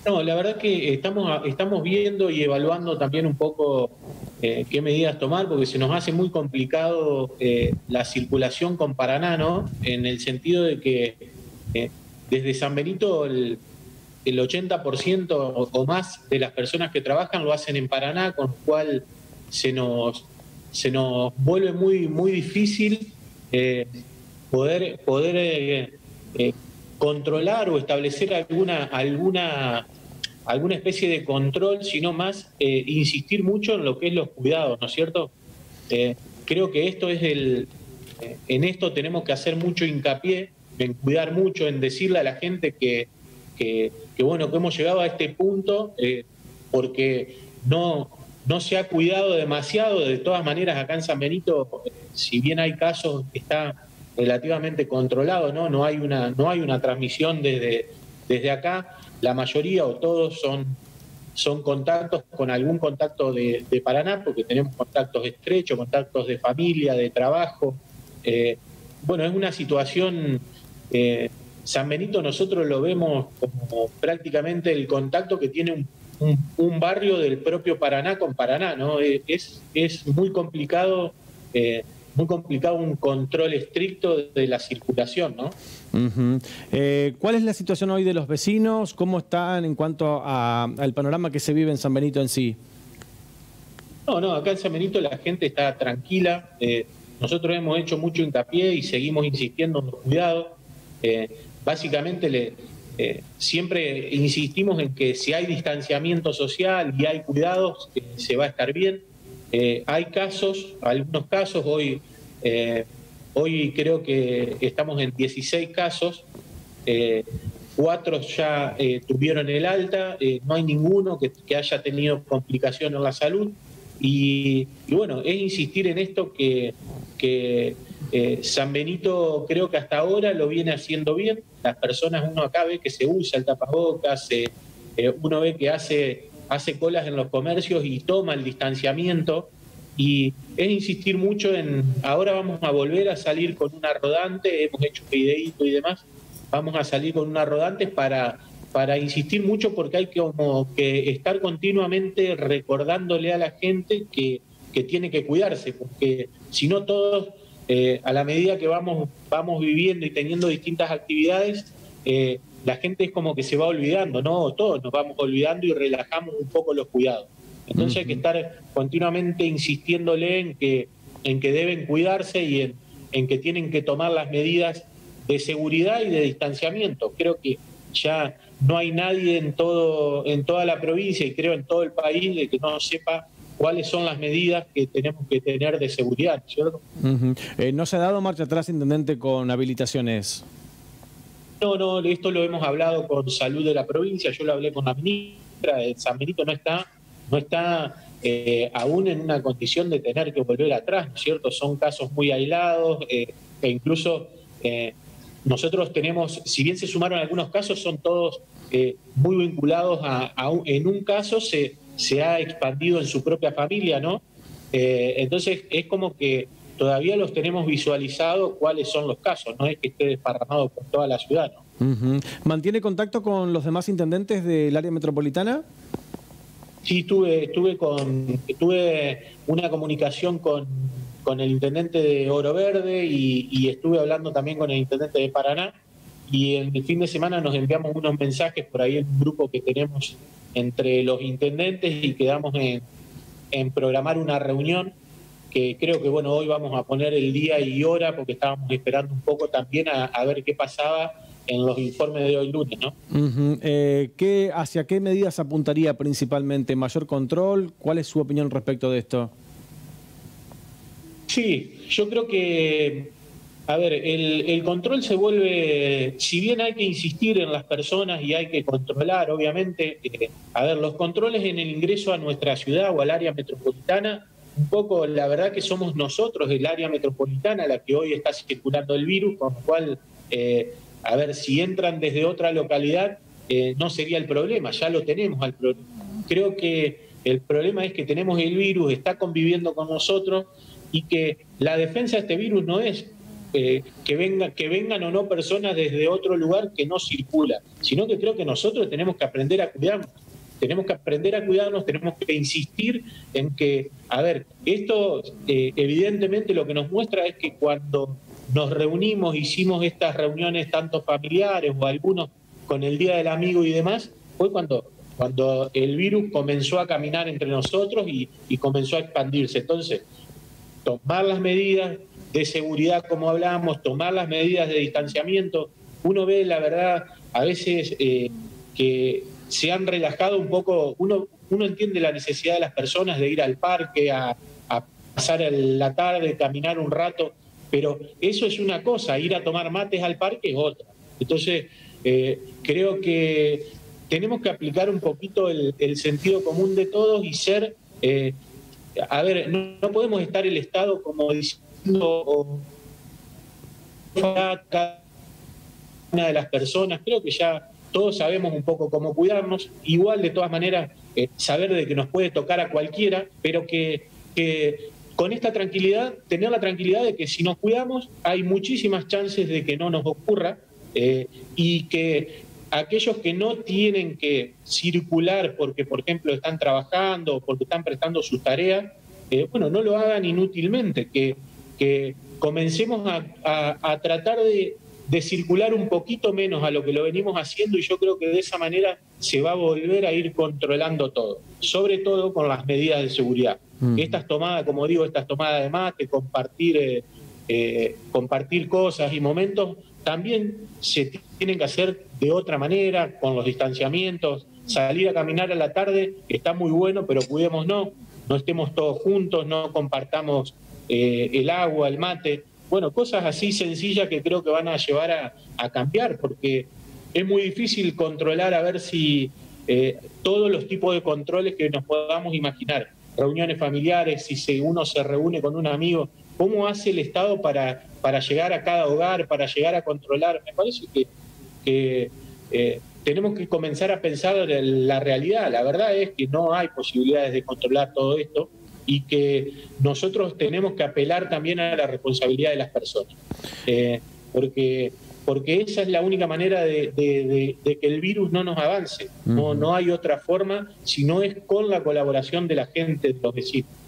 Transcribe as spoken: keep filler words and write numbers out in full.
No, la verdad que estamos, estamos viendo y evaluando también un poco eh, qué medidas tomar, porque se nos hace muy complicado eh, la circulación con Paraná, ¿no? En el sentido de que eh, desde San Benito el, el ochenta por ciento o, o más de las personas que trabajan lo hacen en Paraná, con lo cual se nos, se nos vuelve muy, muy difícil eh, poder, poder eh, eh, controlar o establecer alguna, alguna, alguna especie de control, sino más eh, insistir mucho en lo que es los cuidados, ¿no es cierto? Eh, creo que esto es el, eh, en esto tenemos que hacer mucho hincapié, en cuidar mucho, en decirle a la gente que, que, que bueno, que hemos llegado a este punto eh, porque no, no se ha cuidado demasiado. De todas maneras, acá en San Benito, eh, si bien hay casos, está relativamente controlado, ¿no? No hay una, no hay una transmisión desde, desde acá. La mayoría o todos son, son contactos con algún contacto de, de Paraná, porque tenemos contactos estrechos, contactos de familia, de trabajo. Eh, bueno, es una situación... Eh, San Benito nosotros lo vemos como prácticamente el contacto que tiene un, un, un barrio del propio Paraná con Paraná, ¿no? Es, es muy complicado... Eh, muy complicado un control estricto de la circulación, ¿no? Uh-huh. eh, ¿Cuál es la situación hoy de los vecinos? ¿Cómo están en cuanto a, al panorama que se vive en San Benito en sí? No, no, acá en San Benito la gente está tranquila. Eh, nosotros hemos hecho mucho hincapié y seguimos insistiendo en los cuidados. Eh, básicamente le, eh, siempre insistimos en que si hay distanciamiento social y hay cuidados, eh, se va a estar bien. Eh, hay casos, algunos casos, hoy, eh, hoy creo que estamos en dieciséis casos, eh, cuatro ya eh, tuvieron el alta, eh, no hay ninguno que, que haya tenido complicación en la salud, y, y bueno, es insistir en esto que, que eh, San Benito creo que hasta ahora lo viene haciendo bien. Las personas, uno acá ve que se usa el tapabocas, eh, eh, uno ve que hace... hace colas en los comercios y toma el distanciamiento, y es insistir mucho en, ahora vamos a volver a salir con una rodante, hemos hecho videíto y demás, vamos a salir con una rodante para, para insistir mucho, porque hay que, como que estar continuamente recordándole a la gente que, que tiene que cuidarse, porque si no todos, eh, a la medida que vamos, vamos viviendo y teniendo distintas actividades, eh, la gente es como que se va olvidando, ¿no? Todos nos vamos olvidando y relajamos un poco los cuidados. Entonces uh-huh. hay que estar continuamente insistiéndole en que, en que deben cuidarse y en, en que tienen que tomar las medidas de seguridad y de distanciamiento. Creo que ya no hay nadie en, todo, en toda la provincia y creo en todo el país de que no sepa cuáles son las medidas que tenemos que tener de seguridad, ¿cierto? Uh-huh. eh, ¿No se ha dado marcha atrás, intendente, con habilitaciones? No, no, esto lo hemos hablado con Salud de la provincia, yo lo hablé con la ministra. San Benito no está, no está eh, aún en una condición de tener que volver atrás, ¿no es cierto? Son casos muy aislados, eh, e incluso eh, nosotros tenemos, si bien se sumaron algunos casos, son todos eh, muy vinculados a, a un, en un caso se, se ha expandido en su propia familia, ¿no? Eh, entonces es como que todavía los tenemos visualizados cuáles son los casos, no es que esté desparramado por toda la ciudad, ¿no? Uh-huh. ¿Mantiene contacto con los demás intendentes del área metropolitana? Sí, tuve, tuve, con, tuve una comunicación con, con el intendente de Oro Verde y, y estuve hablando también con el intendente de Paraná, y en el fin de semana nos enviamos unos mensajes por ahí en un grupo que tenemos entre los intendentes y quedamos en, en programar una reunión que creo que bueno, hoy vamos a poner el día y hora porque estábamos esperando un poco también a, a ver qué pasaba en los informes de hoy lunes, ¿no? Uh-huh. eh, ¿qué, ¿Hacia qué medidas apuntaría principalmente? ¿Mayor control? ¿Cuál es su opinión respecto de esto? Sí, yo creo que, a ver, el, el control se vuelve, si bien hay que insistir en las personas y hay que controlar, obviamente, eh, a ver, los controles en el ingreso a nuestra ciudad o al área metropolitana, un poco, la verdad que somos nosotros, el área metropolitana, la que hoy está circulando el virus, con lo cual, eh, a ver, si entran desde otra localidad, eh, no sería el problema, ya lo tenemos al problema. Creo que el problema es que tenemos el virus, está conviviendo con nosotros, y que la defensa de este virus no es eh, que, venga, que vengan o no personas desde otro lugar que no circula, sino que creo que nosotros tenemos que aprender a cuidarnos. Tenemos que aprender a cuidarnos, tenemos que insistir en que, a ver, esto eh, evidentemente lo que nos muestra es que cuando nos reunimos, hicimos estas reuniones tanto familiares o algunos con el Día del Amigo y demás, fue cuando, cuando el virus comenzó a caminar entre nosotros y, y comenzó a expandirse. Entonces, tomar las medidas de seguridad como hablamos, tomar las medidas de distanciamiento, uno ve la verdad a veces eh, que se han relajado un poco, uno, uno entiende la necesidad de las personas de ir al parque, a, a pasar la tarde, caminar un rato, pero eso es una cosa, ir a tomar mates al parque es otra. Entonces, eh, creo que tenemos que aplicar un poquito el, el sentido común de todos y ser, eh, a ver, no, no podemos estar el Estado como diciendo cada una de las personas, creo que ya todos sabemos un poco cómo cuidarnos, igual de todas maneras eh, saber de que nos puede tocar a cualquiera, pero que, que con esta tranquilidad, tener la tranquilidad de que si nos cuidamos hay muchísimas chances de que no nos ocurra eh, y que aquellos que no tienen que circular porque, por ejemplo, están trabajando o porque están prestando sus tareas, eh, bueno, no lo hagan inútilmente, que, que comencemos a, a, a tratar de, de circular un poquito menos a lo que lo venimos haciendo y yo creo que de esa manera se va a volver a ir controlando todo, sobre todo con las medidas de seguridad. Mm. Estas tomadas, como digo, estas tomadas de mate, compartir, eh, eh, compartir cosas y momentos, también se tienen que hacer de otra manera, con los distanciamientos. Salir a caminar a la tarde está muy bueno, pero cuidémonos, no estemos todos juntos, no compartamos eh, el agua, el mate. Bueno, cosas así sencillas que creo que van a llevar a, a cambiar, porque es muy difícil controlar, a ver si eh, todos los tipos de controles que nos podamos imaginar, reuniones familiares, si uno se reúne con un amigo, ¿cómo hace el Estado para, para llegar a cada hogar, para llegar a controlar? Me parece que, que eh, tenemos que comenzar a pensar en la realidad. La verdad es que no hay posibilidades de controlar todo esto y que nosotros tenemos que apelar también a la responsabilidad de las personas. Eh, porque, porque esa es la única manera de, de, de, de que el virus no nos avance. No, no hay otra forma si no es con la colaboración de la gente, de los vecinos.